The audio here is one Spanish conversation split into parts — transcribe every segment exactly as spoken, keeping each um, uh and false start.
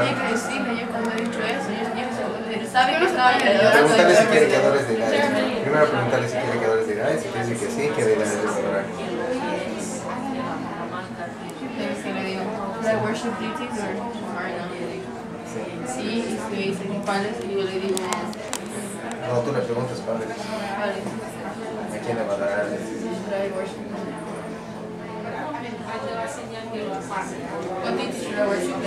que sí, que yo cuando he dicho eso, yo, yo sabe que estaba ahí. Pregúntale si quiere que adores de Gaia. Primero pregúntale si quiere que adores de Gaia, si quiere decir que sí, que debe de adorar. Si le digo, ¿do I worship deities or Marna? Sí, y si me dicen cuáles, y yo le digo, No, tú le preguntas cuáles. ¿cuáles? ¿A quién le va a dar? ¿Do I worship? What deities should I worship?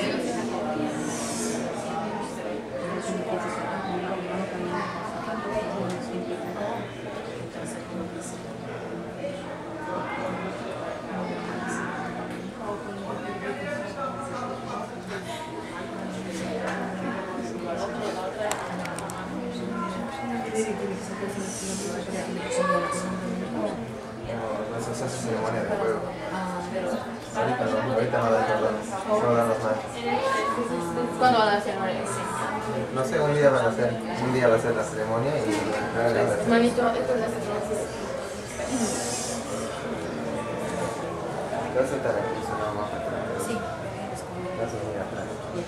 No, eso es ceremonia de fuego. Ahorita no, ahorita no da perdón. No dan los manos. ¿Cuándo van a hacer ceremonia? No sé, un día van a hacer, un día va a ser la ceremonia y la la Manito, esto es la ceremonia. ¿Te vas a sentar aquí? Si no, vamos a atrás. Sí. Vas a venir atrás.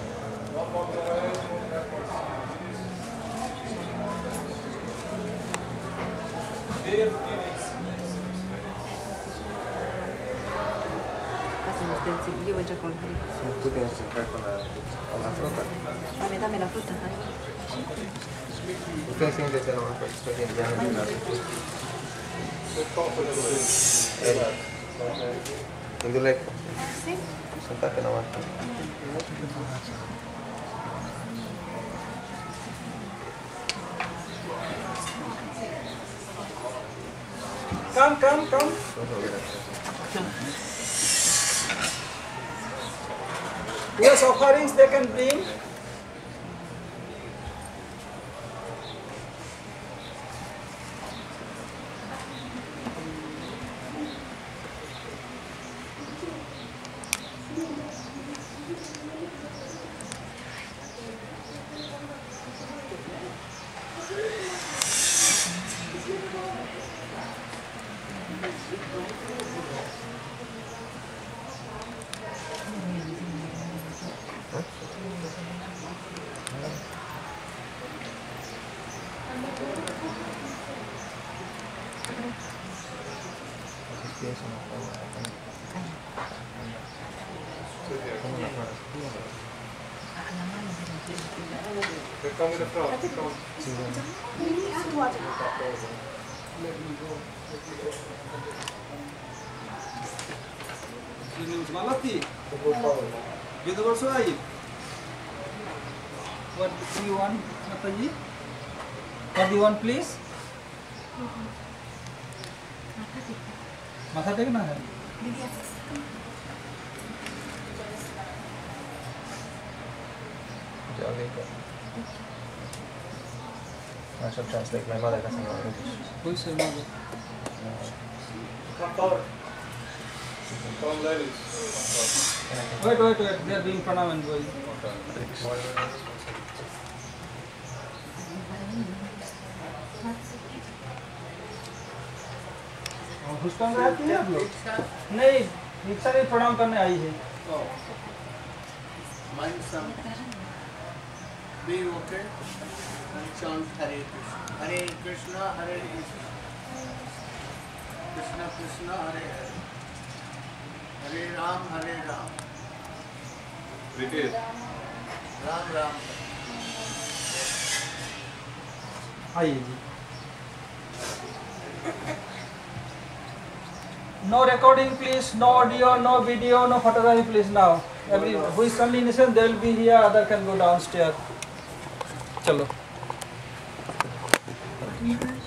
Yo voy a con Tú tienes que entrar con la, con la fruta. Dame, dame la fruta. Usted siéntese nomás, porque estoy bien, ya me la fruta. Indulek. Sí. Sentate nomás. Come, come, come. Yes, offerings they can bring. Malati, Universal Aid. What do you want, Mataji? What do you want, please? माथा टेकना है I shall translate. My mother doesn't know English. Who is your mother? Come forward. Come ladies. Wait, wait, wait. They are doing pranam and going. Houston रहती है आप लोग? नहीं, दीक्षा ने प्रणाम करने आई है। Mind some. Be okay. And chant Hare Krishna. Hare Krishna, Hare Krishna. Krishna Krishna, Hare Hare. Hare Ram, Hare Ram. Repeat. Ram Ram. आइए जी। No recording, please. No audio, no video, no photography, please. Now, every who is only innocent, they will be here. Other can go downstairs. Chalo.